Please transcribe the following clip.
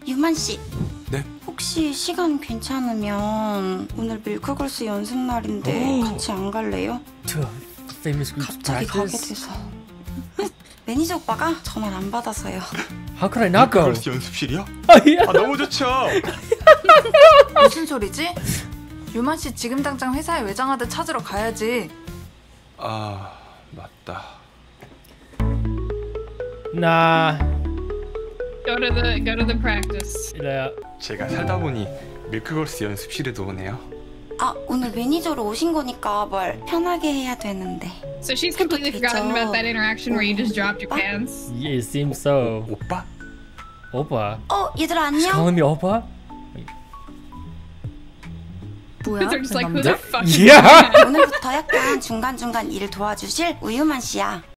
유만 씨. 네? 혹시 시간 괜찮으면 오늘 밀크걸스 연습 날인데 같이 안 갈래요? Famous groups 갑자기 가게 practice. 돼서. 매니저 오빠가 전화를 안 받아서요. How could I not go? 밀크걸스 연습실이요? yeah. 아 너무 좋죠. 무슨 소리지? 유만 씨 지금 당장 회사에 외장하드 찾으러 가야지. 아 맞다. Nah. Go to the practice. Yeah. 제가 살다 보니 밀크걸스 연습실에도 오네요. 아, 오늘 매니저로 오신 거니까 뭘 편하게 해야 되는데. So she's completely forgotten about that interaction where you just dropped your pants. Yeah, it seems so. 오빠? Oppa. 얘들아 She's 안녕. calling me Oppa? 뭐야? They're just like, who 남자? the fuck is Yeah. that? 오늘부터 약간 중간중간 일 도와주실 우유만 씨야.